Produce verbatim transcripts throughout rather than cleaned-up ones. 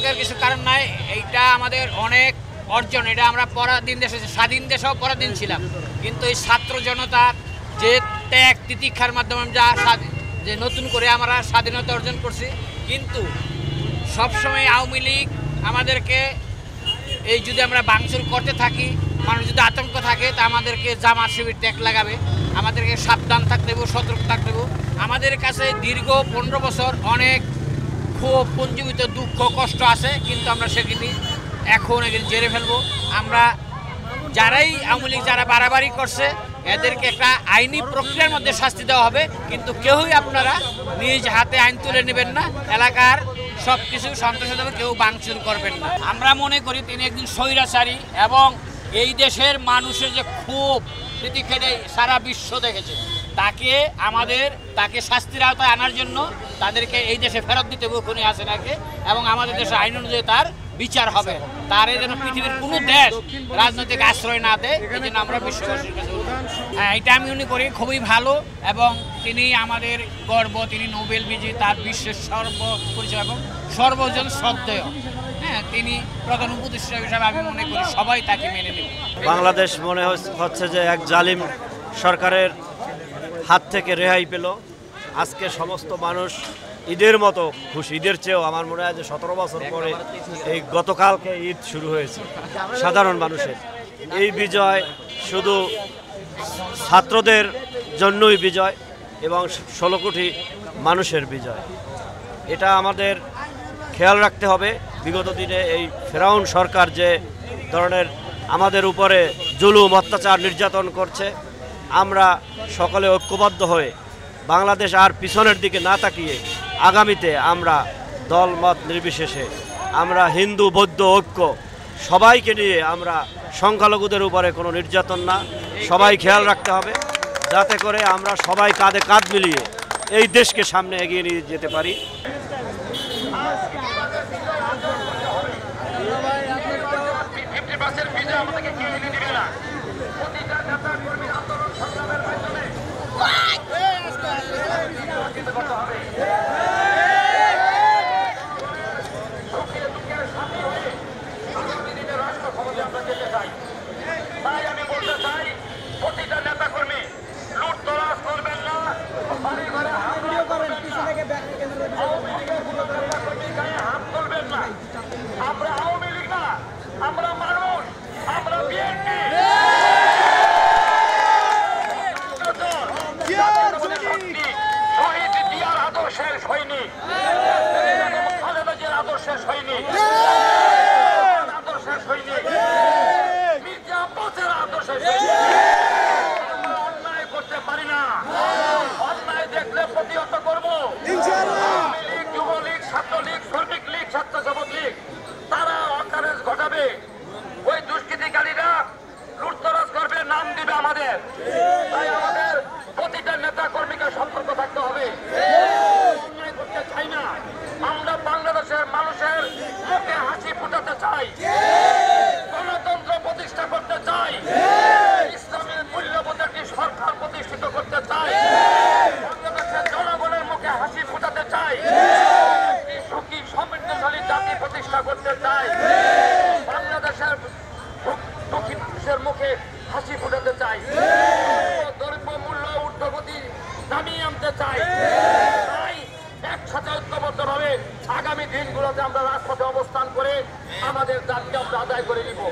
আতঙ্কের কিছু কারণ নাই। এইটা আমাদের অনেক অর্জন। এটা আমরা পরাধীন দেশে, স্বাধীন দেশেও পরাধীন ছিলাম, কিন্তু এই ছাত্র জনতার যে ত্যাগ তিতিক্ষার মাধ্যমে যা যে নতুন করে আমরা স্বাধীনতা অর্জন করছি। কিন্তু সবসময় আওয়ামী লীগ আমাদেরকে এই যদি আমরা ভাঙচুর করতে থাকি, মানুষ যদি আতঙ্ক থাকে, তা আমাদেরকে জামাত শিবির ট্যাগ লাগাবে। আমাদেরকে সাবধান থাকতে হবে, সতর্ক থাকতে হবে। আমাদের কাছে দীর্ঘ পনেরো বছর অনেক ক্ষোভ পুঞ্জীবিত দুঃখ কষ্ট আছে, কিন্তু আমরা সেখানে এখন এখানে জেরে ফেলবো। আমরা যারাই আওয়ামী লীগ যারা বাড়াবাড়ি করছে এদেরকে একটা আইনি প্রক্রিয়ার মধ্যে শাস্তি দেওয়া হবে, কিন্তু কেউই আপনারা নিজ হাতে আইন তুলে নেবেন না, এলাকার সব কিছু সন্ত্রাসী দেবে, কেউ ভাঙচুর করবেন না। আমরা মনে করি তিনি একদিন স্বৈরাচারী এবং এই দেশের মানুষের যে খুব প্রীতিক্ষেটে সারা বিশ্ব দেখেছে, তাকে আমাদের তাকে শাস্তির আওতায় আনার জন্য তাদেরকে এই দেশে ফেরত দিতে হবে খুনি হাসিনাকে, এবং আমাদের দেশের আইন অনুযায়ী তার বিচার হবে। তার যেন পৃথিবীর কোনো দেশ রাজনৈতিক আশ্রয় না দেয়, এই জন্য আমরা বিশ্ববাসীর কাছে হ্যাঁ এটা আমি মনে করি খুবই ভালো, এবং তিনি আমাদের গর্ব, তিনি নোবেল বিজয়ী, তার বিশ্বের সর্বপরিচয় এবং সর্বজন শ্রদ্ধেয়। হ্যাঁ তিনি প্রধান উপদেষ্টা হিসাবে আমি মনে করি সবাই তাকে মেনে নেবে। বাংলাদেশ মনে হচ্ছে যে এক জালিম সরকারের হাত থেকে রেহাই পেল। আজকে সমস্ত মানুষ ঈদের মতো খুশি, ঈদের চেয়েও আমার মনে হয় যে সতেরো বছর পরে এই গতকালকে ঈদ শুরু হয়েছে সাধারণ মানুষের। এই বিজয় শুধু ছাত্রদের জন্যই বিজয় এবং ষোলো কোটি মানুষের বিজয়। এটা আমাদের খেয়াল রাখতে হবে। বিগত দিনে এই ফেরাউন সরকার যে ধরনের আমাদের উপরে জুলুম অত্যাচার নির্যাতন করছে, আমরা সকলে ঐক্যবদ্ধ হয়ে বাংলাদেশ আর পিছনের দিকে না তাকিয়ে আগামীতে আমরা দলমত নির্বিশেষে আমরা হিন্দু বৌদ্ধ ঐক্য সবাইকে নিয়ে আমরা সংখ্যালঘুদের উপরে কোনো নির্যাতন না, সবাই খেয়াল রাখতে হবে যাতে করে আমরা সবাই কাঁধে কাঁধ মিলিয়ে এই দেশকে সামনে এগিয়ে নিয়ে যেতে পারি। আগামী দিনগুলোতে আমরা রাজপথে অবস্থান করে আমাদের দাবিকে আমরা আদায় করে নিব।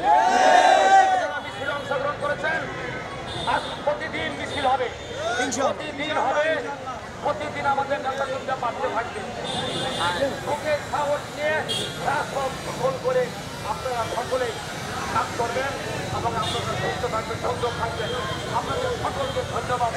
মিছিল অংশগ্রহণ করেছেন, আজ প্রতিদিন মিছিল হবে, প্রতিদিন হবে, প্রতিদিন আমাদের নেতাকর্মীরা বাড়তে থাকবে। বুকে সাহস নিয়ে রাজপথ দখল করে আপনারা সকলে কাজ করবেন এবং আপনারা সুস্থ থাকবেন, সংযোগ থাকবেন। আপনাদের সকলকে ধন্যবাদ।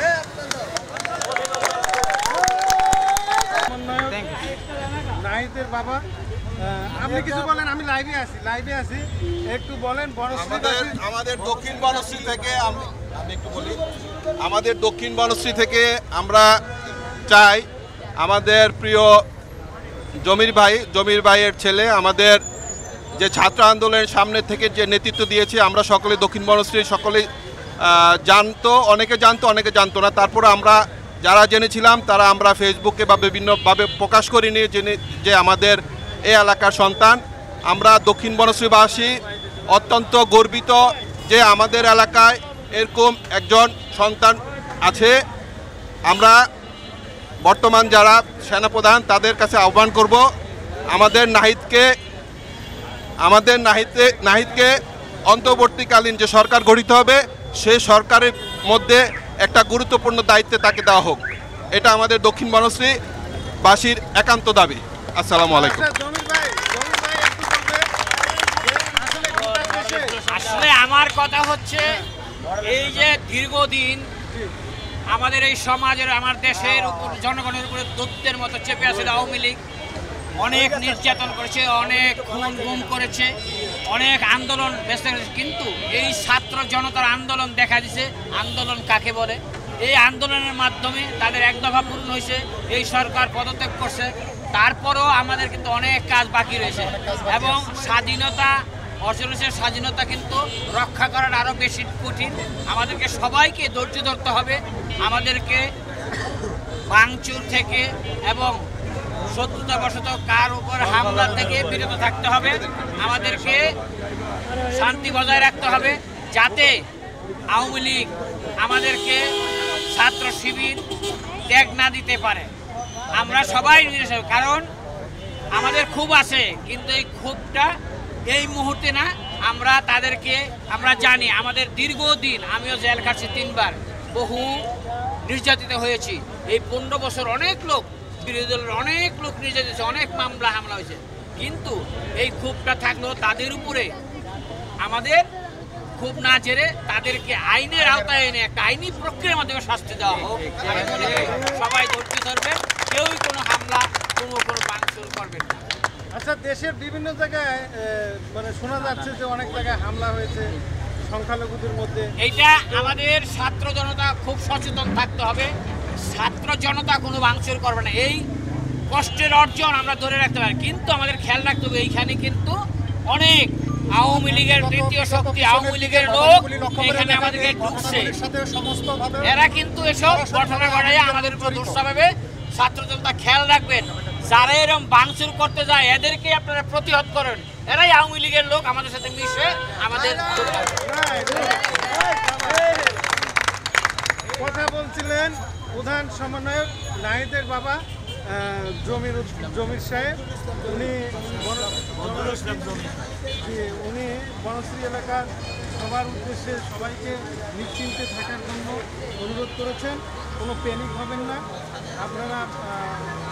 নাহিদের বাবা, আপনি কিছু বলেন। আমি লাইভে আছি, লাইভে আছি একটু বলেন। আমাদের আমাদের দক্ষিণ বনশ্রী থেকে আমি আমি একটু বলি আমাদের দক্ষিণ বনশ্রী থেকে আমরা চাই আমাদের প্রিয় জমির ভাই জমির ভাইয়ের ছেলে আমাদের যে ছাত্র আন্দোলনের সামনে থেকে যে নেতৃত্ব দিয়েছে, আমরা সকলে দক্ষিণ বনশ্রী সকলে জানতো, অনেকে জানতো অনেকে জানতো না। তারপরে আমরা যারা জেনেছিলাম তারা আমরা ফেসবুকে বা বিভিন্নভাবে প্রকাশ করিনি জেনে যে আমাদের এই এলাকার সন্তান আমরা দক্ষিণ বনশ্রীবাসী অত্যন্ত গর্বিত যে আমাদের এলাকায় এরকম একজন সন্তান আছে। আমরা বর্তমান যারা সেনাপ্রধান তাদের কাছে আহ্বান করব আমাদের নাহিদকে আমাদের নাহিদে নাহিদকে অন্তর্বর্তীকালীন যে সরকার গঠিত হবে সেই সরকারের মধ্যে একটা গুরুত্বপূর্ণ দায়িত্বে তাকে দেওয়া হোক। এটা আমাদের দক্ষিণ বনশ্রীবাসীর একান্ত দাবি। আসসালামু আলাইকুম। আচ্ছা, জমির ভাই, জমির ভাই একটু বলবে যে আসলে গোটা দেশে আসলে আমার কথা হচ্ছে এই যে দীর্ঘদিন আমাদের এই সমাজের আমার দেশের উপর জনগণের উপরে দৈত্যের মতো চেপে আছে আওয়ামী লীগ। অনেক নির্যাতন করেছে, অনেক খুন গুম করেছে, অনেক আন্দোলন ব্যস্ত করেছে, কিন্তু এই ছাত্র জনতার আন্দোলন দেখা দিছে। আন্দোলন কাকে বলে? এই আন্দোলনের মাধ্যমে তাদের এক দফা পূরণ হয়েছে, এই সরকার পদত্যাগ করছে। তারপরেও আমাদের কিন্তু অনেক কাজ বাকি রয়েছে এবং স্বাধীনতা অর্জন হয়েছে। স্বাধীনতা কিন্তু রক্ষা করার আরও বেশি কঠিন। আমাদেরকে সবাইকে ধৈর্য ধরতে হবে, আমাদেরকে ভাঙচুর থেকে এবং শত্রুতাবশত কার উপর হামলা থেকে বিরত থাকতে হবে। আমাদেরকে শান্তি বজায় রাখতে হবে যাতে আওয়ামী লীগ আমাদেরকে ছাত্র শিবির ত্যাগ না দিতে পারে। আমরা সবাই নিরাশ, কারণ আমাদের ক্ষোভ আছে, কিন্তু এই ক্ষোভটা এই মুহূর্তে না। আমরা তাদেরকে আমরা জানি আমাদের দীর্ঘদিন, আমিও জেল খাটছি তিনবার, বহু নির্যাতিত হয়েছি। এই পনেরো বছর অনেক লোক, বিরোধী দলের অনেক লোক নির্যাতিত হয়েছে, অনেক মামলা হামলা হয়েছে, কিন্তু এই ক্ষোভটা থাকলেও তাদের উপরে আমাদের খুব না ছেড়ে তাদেরকে আইনের আওতায় এনে একটা আইনি প্রক্রিয়ার মাধ্যমে শাস্তি দেওয়া হোক। আমি মনে করি সবাই ধৈর্য ধরবে, কেউই কোনো হামলা কোনো কোনো ভাঙচুর করবে না। আচ্ছা, দেশের বিভিন্ন জায়গায় এ, মানে শোনা যাচ্ছে যে অনেক জায়গায় হামলা হয়েছে সংখ্যালঘুদের মধ্যে। এইটা আমাদের ছাত্র জনতা খুব সচেতন থাকতে হবে। ছাত্র জনতা কোনো ভাঙচুর করবে না, এই কষ্টের অর্জন আমরা ধরে রাখতে পারি, কিন্তু আমাদের খেয়াল রাখতে হবে এইখানে কিন্তু অনেক আওয়ামী লীগের তৃতীয় শক্তি, আওয়ামী লীগের লোক এখানে আমাদেরকে ঢুকছে। এরা কিন্তু এসব ঘটনা ঘটায় আমাদের উপর দুঃসাভাবে। ছাত্র জনতা খেয়াল রাখবেন, যারা এরকম ভাঙচুর করতে যায় এদেরকে আপনারা প্রতিহত করেন। এরাই আওয়ামী লীগের লোক আমাদের সাথে মিশে আমাদের কথা বলছিলেন প্রধান সমন্বয়ক নাহিদের বাবা আহ, জমির উদ- জমির সাহেব। উনি বন- জি, উনি বনশ্রী এলাকার সবার উদ্দেশ্যে সবাইকে নিশ্চিন্তে থাকার জন্য অনুরোধ করেছেন। কোনো প্যানিক হবেন না, আপনারা আহ,